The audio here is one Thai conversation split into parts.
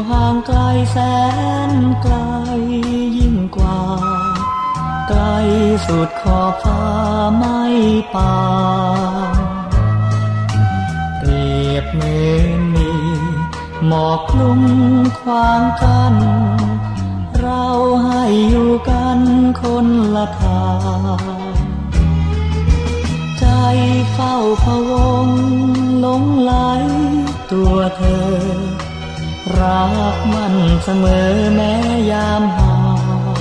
ห่างไกลแสนไกลยิ่งกว่าไกลสุดขอบฟ้าไม่ปานเปรียบเหมือนมีหมอกคลุมขวางกันเราให้อยู่กันคนละทางใจเฝ้าพะวงหลงไหลตัวเธอรักมันเสมอแม้ยามห่าง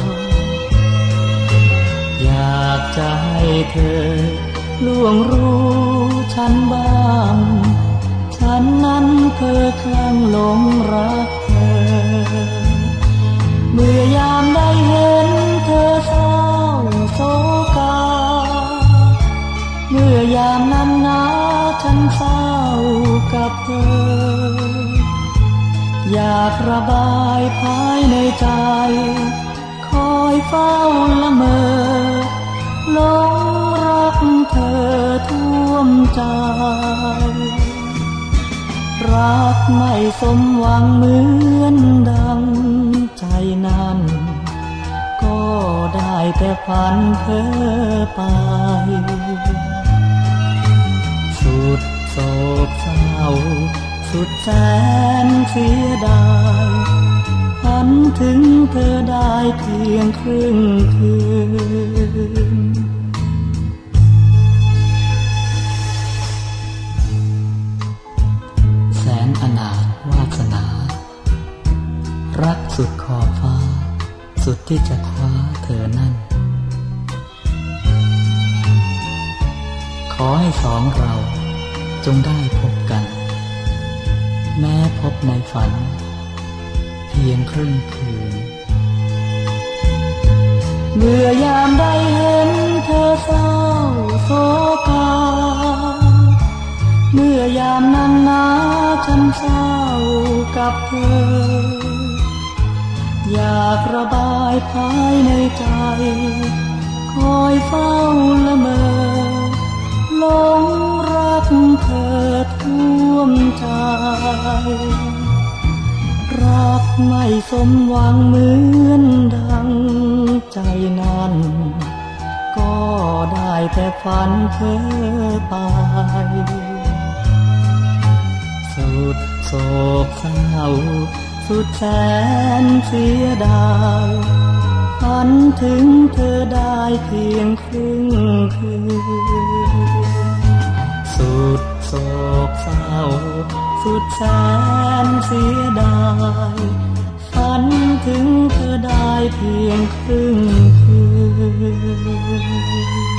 อยากจะให้เธอล่วงรู้ฉันบ้างฉันนั้นเพ้อคลั่งหลงรักเธอเมื่อยามได้เห็นเธอเศร้าโศกาเมื่อยามนั้นนาฉันเศร้ากับเธออยากระบายภายในใจคอยเฝ้าละเมอหลงรักเธอท่วมใจรักไม่สมหวังเหมือนดังใจนั้นก็ได้แต่ฝันเพ้อไปสุดโศกเศร้าสุดแสนเสียดายฝันถึงเธอได้เพียงครึ่งคืนแสนอนาถวาสนารักสุดขอบฟ้าสุดที่จะคว้าเธอนั่นขอให้สองเราจงได้พบกันแม้พบในฝันเพียงครึ่งคืนเมื่อยามได้เห็นเธอเศร้าโศกาเมื่อยามนั้นนาฉันเศร้ากับเธออยากระบายภายในใจคอยเฝ้าละเมอหลงรักเธอท่วมใจรักไม่สมหวังเหมือนดังใจนั้นก็ได้แต่ฝันเพ้อไปสุดโศกเศร้าสุดแสนเสียดายฝันถึงเธอได้เพียงครึ่งคืนสุดโศกเศร้าสุดแสนเสียดายฝันถึงเธอได้เพียงครึ่งคืน